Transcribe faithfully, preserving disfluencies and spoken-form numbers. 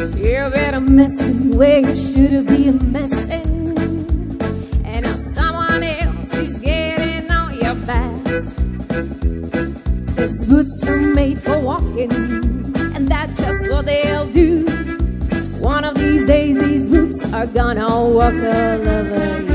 You've been a messin' where you should be a messin', and now someone else is getting on your fast. These boots are made for walking, and that's just what they'll do. One of these days these boots are gonna walk all over you.